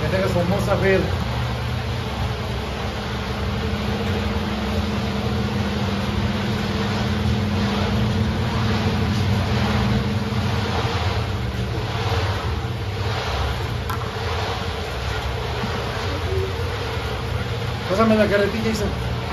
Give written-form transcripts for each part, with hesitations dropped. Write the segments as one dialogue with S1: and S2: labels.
S1: Que tengas hermosa ver. Pásame la carretilla, Isa.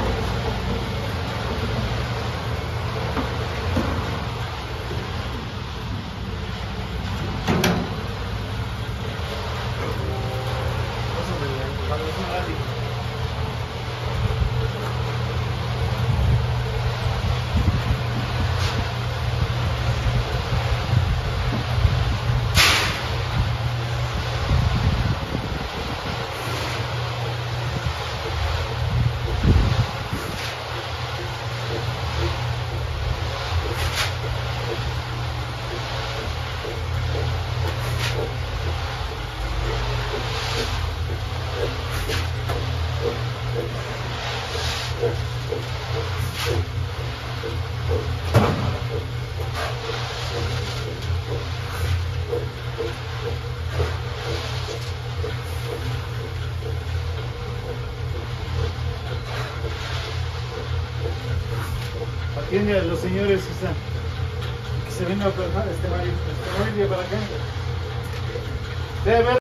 S1: Atiende a los señores que se ven a operar este Mario para acá. Debe haber